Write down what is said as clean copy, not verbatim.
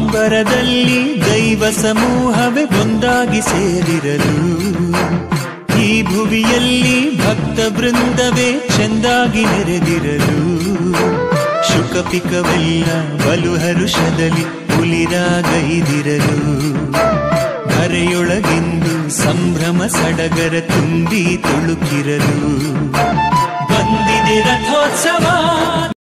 ಅಂಬರದಲ್ಲಿ ದೈವ ಸಮೂಹವೇ ಒಂದಾಗಿ ಸೇರಿರಲು, ಈ ಭುವಿಯಲ್ಲಿ ಭಕ್ತ ವೃಂದವೇ ಚೆಂದಾಗಿ ನೆರೆದಿರಲು, ಶುಕಪಿಕವೆಲ್ಲ ಬಲು ಹರುಷದಲ್ಲಿ ಹುಲಿರಾಗೈದಿರಲು, ಧರೆಯೊಳಗೆಂದು ಸಂಭ್ರಮ ಸಡಗರ ತುಂಬಿ ತುಳುಕಿರಲು, ಬಂದಿದೆ ರಥೋತ್ಸವ.